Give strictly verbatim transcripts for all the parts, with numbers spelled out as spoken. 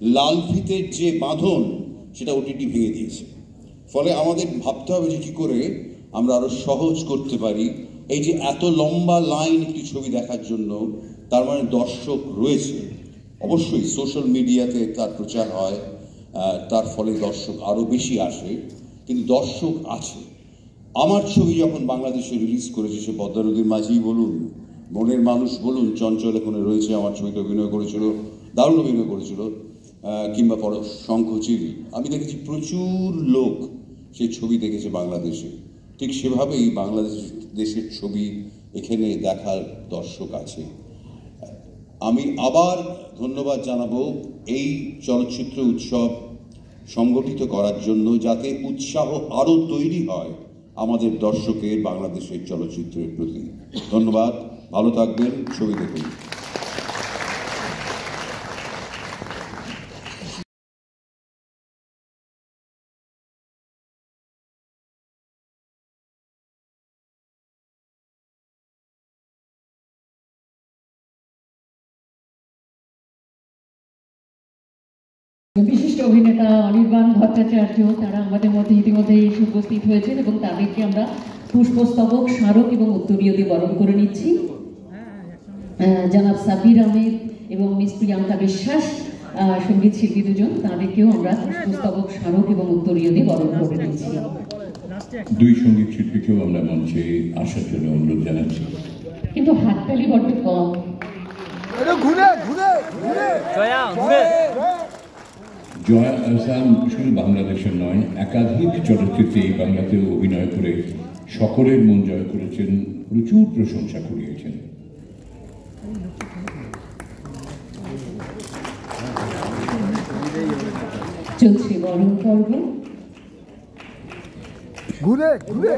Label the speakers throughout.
Speaker 1: লাল ফিতের যে বাঁধন সেটা ওটিটি ভেঙে দিয়েছে। ফলে আমাদের ভাবতে হবে যে কী করে আমরা আরও সহজ করতে পারি। এই যে এত লম্বা লাইন একটি ছবি দেখার জন্য, তার মানে দর্শক রয়েছে। অবশ্যই সোশ্যাল মিডিয়াতে তার প্রচার হয়, তার ফলে দর্শক আরও বেশি আসে, কিন্তু দর্শক আছে। আমার ছবি যখন বাংলাদেশে রিলিজ করেছে, সে পদ্মা নদীর মাঝিই বলুন, মনের মানুষ বলুন, চঞ্চল এখানে রয়েছে আমার ছবিতে অভিনয় করেছিল, দারুণ অভিনয় করেছিল, কিংবা পর শঙ্খচিল, আমি দেখেছি প্রচুর লোক সেই ছবি দেখেছে বাংলাদেশে। ঠিক সেভাবেই বাংলাদেশ দেশের ছবি এখানে দেখার দর্শক আছে। আমি আবার ধন্যবাদ জানাবো এই চলচ্চিত্র উৎসব সংগঠিত করার জন্য, যাতে উৎসাহ আরও তৈরি হয় আমাদের দর্শকের বাংলাদেশের চলচ্চিত্রের প্রতি। ধন্যবাদ, ভালো থাকবেন, ছবি দেখুন।
Speaker 2: বিশিষ্ট অভিনেতা অনির্বাণ ভট্টাচার্য তারা আমাদের মধ্যে ইতিমধ্যে এসে উপস্থিত হয়েছেন এবং তাদেরকে আমরা পুষ্পস্তবক, স্মারক এবং উত্তরীয় দিয়ে বরণ করে নিচ্ছি। জনাব সাব্বির আহমেদ এবং মিস প্রিয়াঙ্কা বিশ্বাস সঙ্গীত শিল্পী দুজন, তাদেরকেও আমরা পুষ্পস্তবক, স্মারক এবং উত্তরীয় দিয়ে বরণ করে নিচ্ছি।
Speaker 3: দুই সঙ্গীত শিল্পীকেও আমরা মঞ্চে আসার জন্য অনুরোধ জানাচ্ছি,
Speaker 2: কিন্তু হাততালি বড্ড কম।
Speaker 3: জয়া আহসান শুধু বাংলাদেশের নয়, একাধিক চলচ্চিত্রে এই বাংলাতেও অভিনয় করে সকলের মন জয় করেছেন, প্রচুর প্রশংসা কুড়িয়েছেন।
Speaker 2: চলছে বরণ পর্ব।
Speaker 4: ঘুরে ঘুরে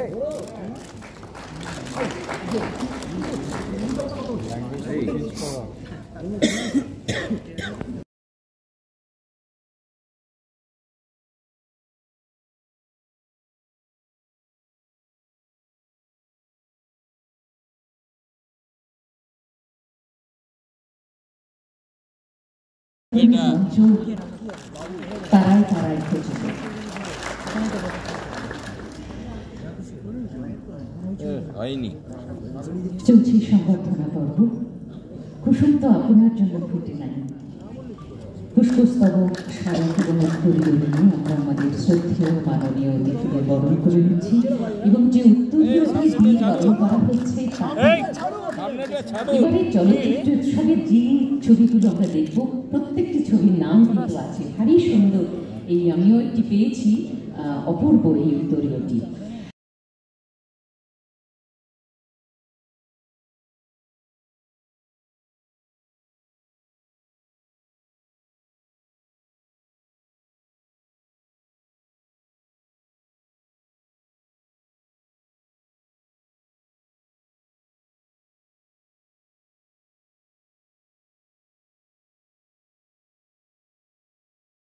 Speaker 2: পাড়ায় পাড়ায় খোঁজে চলছে সংবর্ধনা পর্ব। কুসুম তো আপনার জন্য ফুটে নাই, পুষ্পস্তবক, স্মারক এবং উত্তরীয় নিয়ে আমরা আমাদের শ্রদ্ধেয় মাননীয় অতিথিদের বরণ করে নিচ্ছি এবং যে উত্তরীয়টি দিয়ে বরণ করা হচ্ছে এবারে চলচ্চিত্র উৎসবের যে ছবিগুলো আমরা দেখব, প্রত্যেকটি ছবির নাম কিন্তু আছে, ভারী সুন্দর। এই আমিও একটি পেয়েছি, অপূর্ব এই উত্তরীয়টি।